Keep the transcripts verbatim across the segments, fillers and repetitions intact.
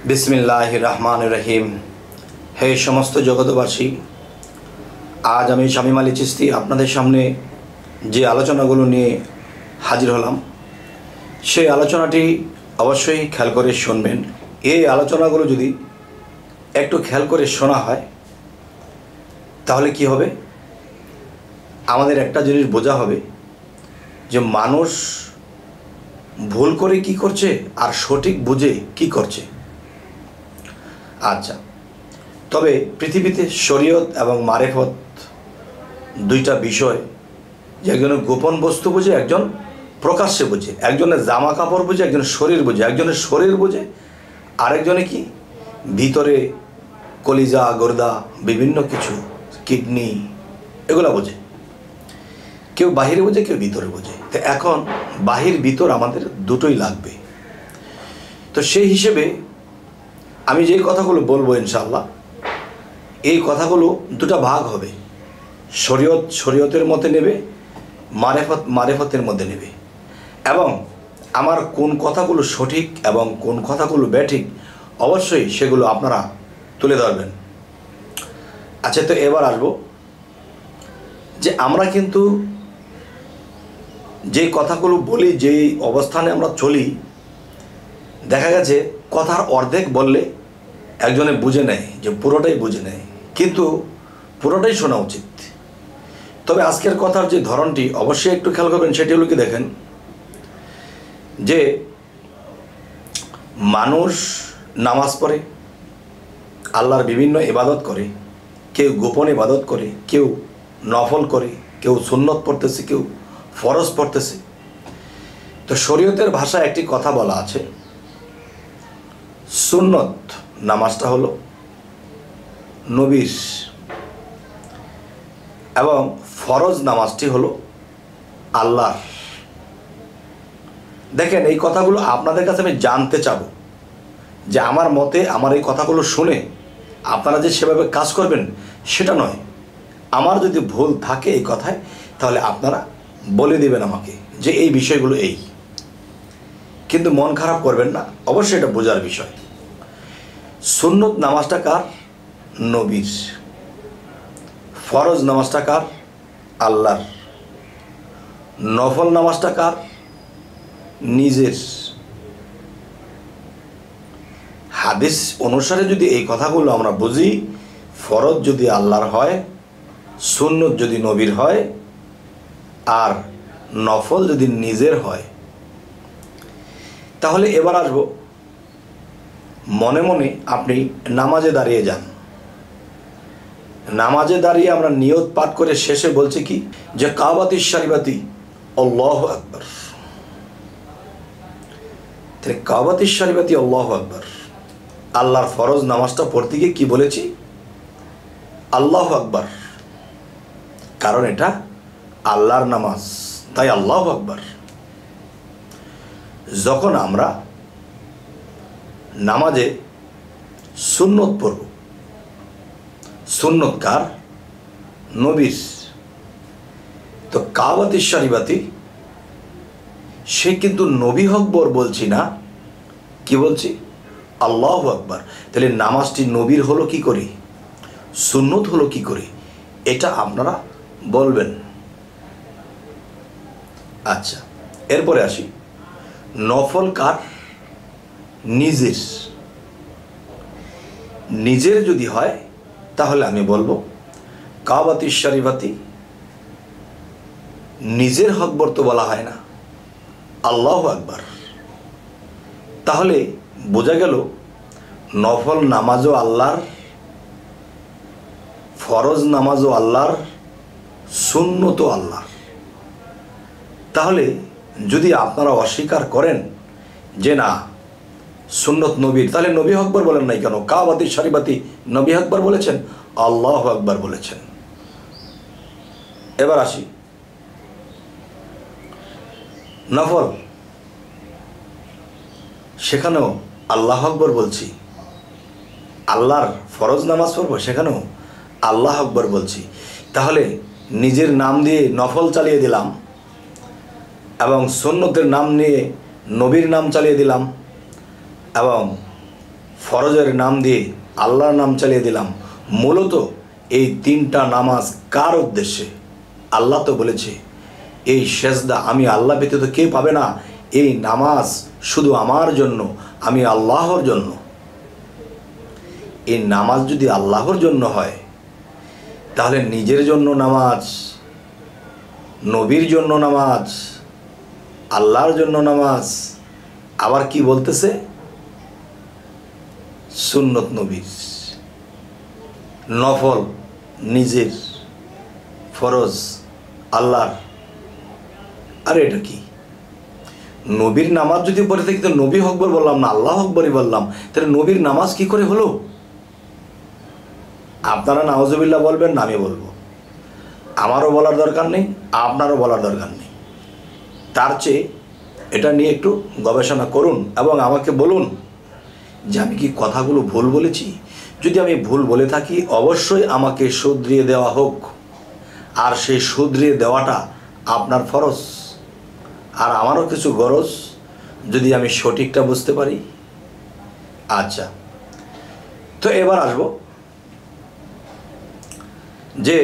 बिस्मिल्लाहिर रहमानिर रहीम। हे समस्त जगतबासी, आज आमी शामीम आली चिश्ती आपनादेर सामने जे आलोचनागुलो निये हाजिर हलाम सेई आलोचनाटी अवश्यई खेयाल करे शुनबेन। এই আলোচনাগুলো যদি একটু খেয়াল করে শোনা হয় তাহলে কি হবে, আমাদের একটা জিনিস বোঝা হবে যে মানুষ ভুল করে কি করছে আর সঠিক বুঝে কি করছে। আচ্ছা, তবে পৃথিবীতে শরীয়ত এবং মারেফত দুইটা বিষয়, যে একজন গোপন বস্তু বুঝে, একজন প্রকাশ্যে বুঝে। একজনের জামা কাপড় বুঝে, একজন শরীর বুঝে। একজনের শরীর বুঝে, আরেকজনে কি ভিতরে কলিজা গর্দা বিভিন্ন কিছু কিডনি এগুলো বোঝে। কেউ বাহিরে বোঝে, কেউ ভিতরে বোঝে। তো এখন বাহির ভিতর আমাদের দুটোই লাগবে। তো সেই হিসেবে আমি যে কথাগুলো বলবো ইনশাআল্লাহ, এই কথাগুলো দুটো ভাগ হবে। শরীয়ত শরীয়তের মধ্যে নেবে, মারেফত মারেফতের মধ্যে নেবে, এবং আমার কোন কথাগুলো সঠিক এবং কোন কথাগুলো ব্যাঠিক অবশ্যই সেগুলো আপনারা তুলে ধরবেন। আচ্ছা, তো এবার আসবো যে আমরা কিন্তু যে কথাগুলো বলি, যেই অবস্থানে আমরা চলি, দেখা গেছে কথার অর্ধেক বললে একজনে বুঝে নেয় যে পুরোটাই বুঝে নেয়, কিন্তু পুরোটাই শোনা উচিত। তবে আজকের কথার যে ধরনটি অবশ্যই একটু খেয়াল করবেন, সেটি হলো কি দেখেন, যে মানুষ নামাজ পড়ে, আল্লাহর বিভিন্ন ইবাদত করে, কেউ গোপন ইবাদত করে, কেউ নফল করে, কেউ সুন্নত পড়তেছে, কেউ ফরজ পড়তেছে। তো শরীয়তের ভাষায় একটি কথা বলা আছে, সুন্নত নামাজটা হলো নবীর এবং ফরজ নামাজটি হলো আল্লাহর। দেখেন, এই কথাগুলো আপনাদের কাছে আমি জানতে চাবো, যে আমার মতে আমার এই কথাগুলো শুনে আপনারা যে সেভাবে কাজ করবেন সেটা নয়। আমার যদি ভুল থাকে এই কথায়, তাহলে আপনারা বলে দিবেন আমাকে যে এই বিষয়গুলো এই, কিন্তু মন খারাপ করবেন না, অবশ্যই এটা বোঝার বিষয়। সুন্নত নামাজটা কার? নবীর। ফরজ নামাজটা কার? আল্লাহর। নফল নামাজটা কার? নিজের। হাদিস অনুসারে যদি এই কথাগুলো আমরা বুঝি, ফরজ যদি আল্লাহর হয়, সুন্নত যদি নবীর হয়, আর নফল যদি নিজের হয়, তাহলে এবার আসবো, মনে মনে আপনি নামাজে দাঁড়িয়ে যান। নামাজে দাঁড়িয়ে আমরা নিয়ত পাঠ করে শেষে বলছি কি, যে কাবাতি শরীফাতি আল্লাহু আকবার। তাহলে কাবাতি শরীফাতি আল্লাহু আকবার, আল্লাহর ফরজ নামাজটা পড়তে গিয়ে কি বলেছি? আল্লাহু আকবার। কারণ এটা আল্লাহর নামাজ, তাই আল্লাহু আকবার। যখন আমরা নামাজে সুন্নত পড়ব, সুন্নত কার? নবীর। তো কাবাতি শরীফাতি, সে কিন্তু নবী আকবার বলছি না, কি বলছি? আল্লাহু আকবার। তাহলে নামাজটি নবীর হলো কি করে, সুন্নত হলো কি করে, এটা আপনারা বলবেন। আচ্ছা, এরপরে আসি, নফল কার? নিজের। নিজের যদি হয় তাহলে আমি বলবো কাবাতি শরীফাতি, নিজের আকবার তো বলা হয় না, আল্লাহু আকবার। তাহলে বোঝা গেল নফল নামাজও আল্লাহর, ফরজ নামাজও আল্লাহর, সুন্নতও আল্লাহর। তাহলে যদি আপনারা অস্বীকার করেন যে না সুন্নত নবীর, তাহলে নবী আকবার বলেন নাই কেন? কাবাতি শরীফাতি নবী আকবার বলেছেন, আল্লাহু আকবার বলেছেন। এবার আসি নফল, সেখানেও আল্লাহু আকবার বলছি। আল্লাহর ফরজ নামাজ পড়ব, সেখানেও আল্লাহু আকবার বলছি। তাহলে নিজের নাম দিয়ে নফল চালিয়ে দিলাম এবং সুন্নতের নাম নিয়ে নবীর নাম চালিয়ে দিলাম, এবং ফরজের নাম দিয়ে আল্লাহর নাম চালিয়ে দিলাম। মূলত এই তিনটা নামাজ কার উদ্দেশ্যে? আল্লাহ তো বলেছে এই সেজদা আমি আল্লাহ ব্যতীত কে পাবে না, এই নামাজ শুধু আমার জন্য, আমি আল্লাহর জন্য। এই নামাজ যদি আল্লাহর জন্য হয় তাহলে নিজের জন্য নামাজ, নবীর জন্য নামাজ, আল্লাহর জন্য নামাজ, আবার কি বলতেছে সুন্নত নবীর, নফল নিজের, ফরজ আল্লাহর। আর এটা কি? নবীর নামাজ যদি পড়ে থাকি তো নবী আকবার বললাম না, আল্লাহ আকবরই বললাম, তাহলে নবীর নামাজ কি করে হলো? আপনারা নাউজুবিল্লাহ বলবেন না, আমি বলবো। আমারও বলার দরকার নেই, আপনারও বলার দরকার নেই। তার চেয়ে এটা নিয়ে একটু গবেষণা করুন এবং আমাকে বলুন যে আমি কি কথাগুলো ভুল বলেছি। যদি আমি ভুল বলে থাকি অবশ্যই আমাকে শুধরিয়ে দেওয়া হোক, আর সেই শুধরিয়ে দেওয়াটা আপনার ফরজ, আর আমারও কিছু গরজ যদি আমি সঠিকটা বুঝতে পারি। আচ্ছা, তো এবার আসব যে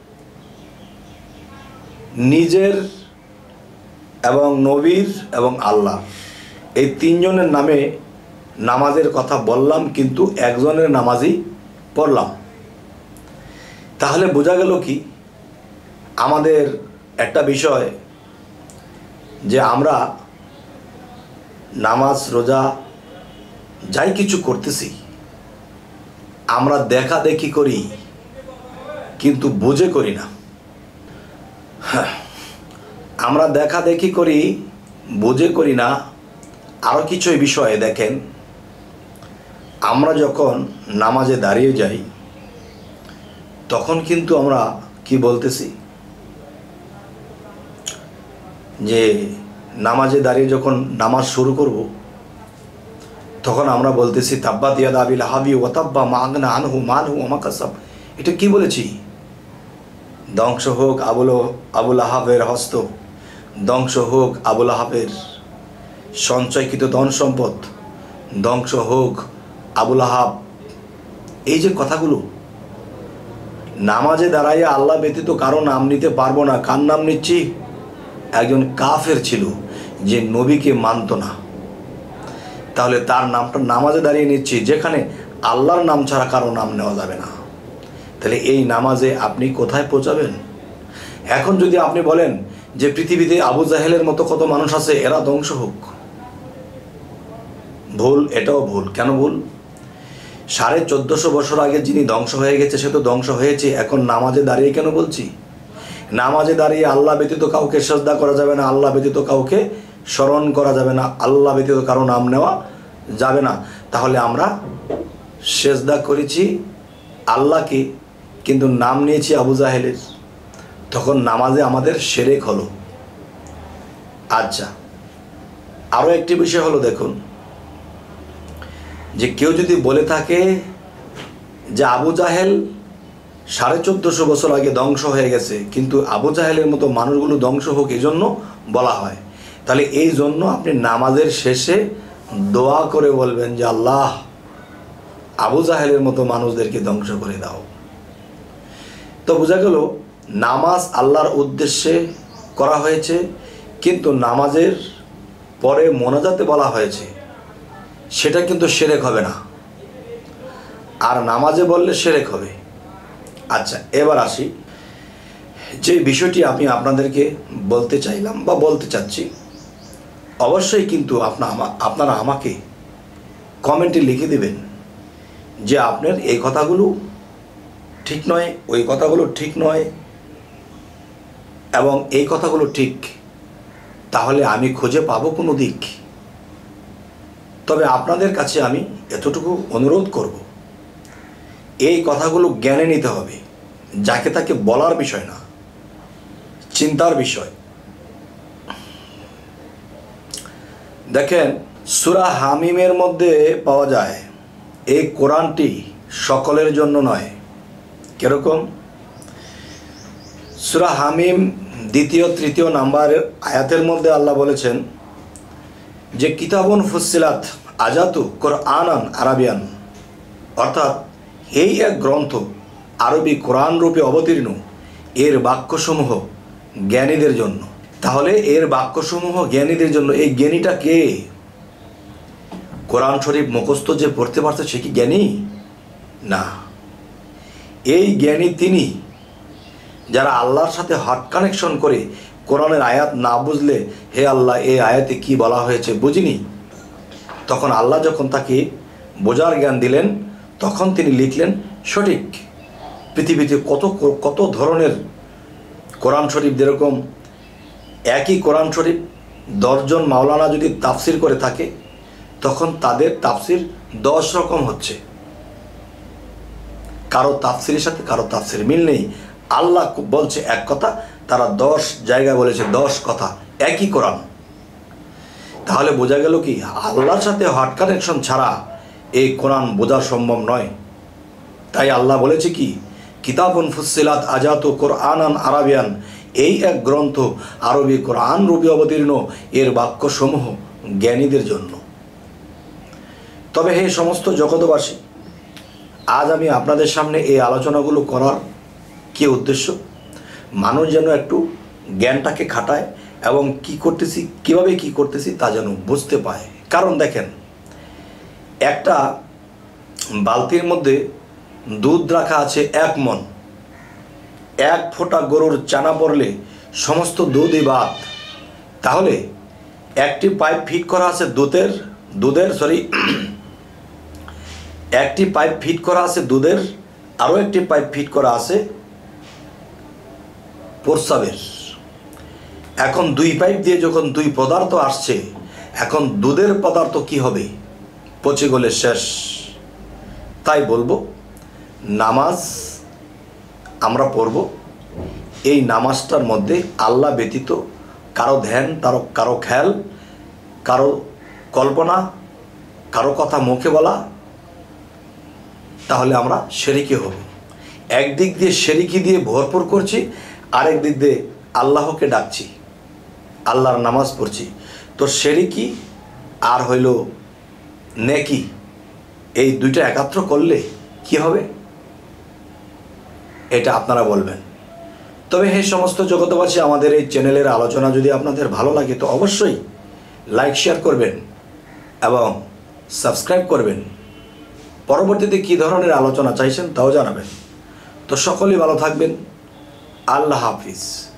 নিজের এবং নবীর এবং আল্লাহ এই তিনজনের নামে নামাজের কথা বললাম, কিন্তু একজনের নামাজই পড়লাম। তাহলে বোঝা গেল কি আমাদের একটা বিষয়, যে আমরা নামাজ রোজা যাই কিছু করতেছি আমরা দেখা দেখি করি, কিন্তু বুঝে করি না। হ্যাঁ, আমরা দেখা দেখি করি, বুঝে করি না। আরও কিছু বিষয়ে দেখেন, আমরা যখন নামাজে দাঁড়িয়ে যাই তখন কিন্তু আমরা কি বলতেছি, যে নামাজে দাঁড়িয়ে যখন নামাজ শুরু করব তখন আমরা বলতেছি তাব্বাত ইয়াদা আবি লাহাবি ওয়া তাব্বা মা আগনা আনহু মালহু ওয়া মা কাসাব। এটা কি বলেছি? ধ্বংস হোক আবুল আবুল আহাবের হস্ত, ধ্বংস হোক আবুল আহাবের সঞ্চয়কৃত ধন সম্পদ, ধ্বংস হোক আবুল আহাব। এই যে কথাগুলো, নামাজে দাঁড়াইয়া আল্লাহ ব্যতীত কারো নাম নিতে পারবো না। কার নাম নিচ্ছি? একজন কাফের ছিল যে নবীকে মানত না, তাহলে তার নামটা নামাজে দাঁড়িয়ে নিচ্ছি, যেখানে আল্লাহর নাম ছাড়া কারো নাম নেওয়া যাবে না। তাহলে এই নামাজে আপনি কোথায় পৌঁছাবেন? এখন যদি আপনি বলেন যে পৃথিবীতে আবু জাহেলের মতো কত মানুষ আছে, এরা ধ্বংস হোক, ভুল। এটাও ভুল। কেন ভুল? সাড়ে চোদ্দশো বছর আগে যিনি ধ্বংস হয়ে গেছে সে তো ধ্বংস হয়েছে, এখন নামাজে দাঁড়িয়ে কেন বলছি? নামাজে দাঁড়িয়ে আল্লাহ ব্যতীত কাউকে সিজদা করা যাবে না, আল্লাহ ব্যতীত কাউকে স্মরণ করা যাবে না, আল্লাহ ব্যতীত কারো নাম নেওয়া যাবে না। তাহলে আমরা সিজদা করেছি আল্লাহকে, কিন্তু নাম নিয়েছি আবু জাহেলের, তখন নামাজে আমাদের শিরক হলো। আচ্ছা, আরও একটি বিষয় হলো, দেখুন যে কেউ যদি বলে থাকে যে আবু জাহেল সাড়ে চোদ্দশো বছর আগে ধ্বংস হয়ে গেছে, কিন্তু আবু জাহেলের মতো মানুষগুলো ধ্বংস হোক এই জন্য বলা হয়, তাহলে এই জন্য আপনি নামাজের শেষে দোয়া করে বলবেন যে আল্লাহ আবু জাহেলের মতো মানুষদেরকে ধ্বংস করে দাও। তো বোঝা গেল নামাজ আল্লাহর উদ্দেশ্যে করা হয়েছে, কিন্তু নামাজের পরে মোনাজাতে বলা হয়েছে, সেটা কিন্তু শিরক হবে না, আর নামাজে বললে শিরক হবে। আচ্ছা, এবার আসি যে বিষয়টি আমি আপনাদেরকে বলতে চাইলাম বা বলতে চাচ্ছি, অবশ্যই কিন্তু আপনা আপনারা আমাকে কমেন্টে লিখে দেবেন যে আপনার এই কথাগুলো ঠিক নয়, ওই কথাগুলো ঠিক নয়, এবং এই কথাগুলো ঠিক। তাহলে আমি খুঁজে পাবো কোনো দিক। তবে আপনাদের কাছে আমি এতটুকু অনুরোধ করব, এই কথাগুলো জ্ঞানে নিতে হবে, যাকে তাকে বলার বিষয় না, চিন্তার বিষয়। দেখেন, সূরা হামিমের মধ্যে পাওয়া যায় এই কোরআনটি সকলের জন্য নয়। কিরকম? সূরা হামিম দ্বিতীয় তৃতীয় নাম্বারের আয়াতের মধ্যে আল্লাহ বলেছেন যে কিতাবুন ফুসসিলাত আজাতু কোরআনান আরাবিয়ান, অর্থাৎ এই এক গ্রন্থ আরবি কোরআন রূপে অবতীর্ণ, এর বাক্যসমূহ জ্ঞানীদের জন্য। তাহলে এর বাক্যসমূহ জ্ঞানীদের জন্য, এই জ্ঞানীটা কে? কোরআন শরীফ মুখস্থ যে পড়তে পারছে সে কি জ্ঞানী? না, এই জ্ঞানী তিনি যারা আল্লাহর সাথে হার্ট কানেকশন করে কোরআনের আয়াত না বুঝলে, হে আল্লাহ এই আয়াতে কি বলা হয়েছে বুঝিনি, তখন আল্লাহ যখন তাকে বোঝার জ্ঞান দিলেন তখন তিনি লিখলেন সঠিক। পৃথিবীতে কত কত ধরনের কোরআন শরীফ, যেরকম একই কোরআন শরীফ দশজন মাওলানা যদি তাফসির করে থাকে তখন তাদের তাফসির দশ রকম হচ্ছে, কারো তাফসিরের সাথে কারো তাফসির মিল নেই। আল্লাহ বলছে এক কথা, তারা দশ জায়গায় বলেছে দশ কথা, একই কোরআন। তাহলে বোঝা গেল কি আল্লাহর সাথে হার্ট কানেকশন ছাড়া এই কোরআন বোঝা সম্ভব নয়। তাই আল্লাহ বলেছে কি, কিতাবুন ফুসসিলাত আজাতু কোরআনান আরাবিয়ান, এই এক গ্রন্থ আরবি কোরআন রূপে অবতীর্ণ, এর বাক্যসমূহ জ্ঞানীদের জন্য। তবে হে সমস্ত জগতবাসী, আজ আমি আপনাদের সামনে এই আলোচনাগুলো করার কি উদ্দেশ্য, মানুষ যেন একটু জ্ঞানটাকে খাটায় এবং কি করতেছি, কিভাবে কি করতেছি তা যেন বুঝতে পায়। কারণ দেখেন, একটা বালতির মধ্যে দুধ রাখা আছে এক মণ, এক ফোঁটা গরুর চানা পড়লে সমস্ত দুধই বাদ। তাহলে একটি পাইপ ফিট করা আছে দুধের দুধের সরি একটি পাইপ ফিট করা আছে দুধের, আরও একটি পাইপ ফিট করা আছে প্রস্রাবের। এখন দুই পাইপ দিয়ে যখন দুই পদার্থ আসছে, এখন দুধের পদার্থ কি হবে? পচে গলে শেষ। তাই বলবো, নামাজ আমরা পড়ব, এই নামাজটার মধ্যে আল্লাহ ব্যতীত কারো ধ্যান, কারো কারো খেয়াল, কারো কল্পনা, কারো কথা মুখে বলা, তাহলে আমরা শিরকি হব। একদিক দিয়ে শিরকি দিয়ে ভরপুর করছি, আরেক দিক দিয়ে আল্লাহকে ডাকছি, আল্লাহর নামাজ পড়ছি। তো শিরকি আর হইল নেকি, এই দুইটা একাত্র করলে কি হবে এটা আপনারা বলবেন। তবে হে সমস্ত জগতবাসী, আমাদের এই চ্যানেলের আলোচনা যদি আপনাদের ভালো লাগে তো অবশ্যই লাইক শেয়ার করবেন এবং সাবস্ক্রাইব করবেন। পরবর্তীতে কী ধরনের আলোচনা চাইছেন তাও জানাবেন। তো সকলেই ভালো থাকবেন। আল্লাহ হাফিজ।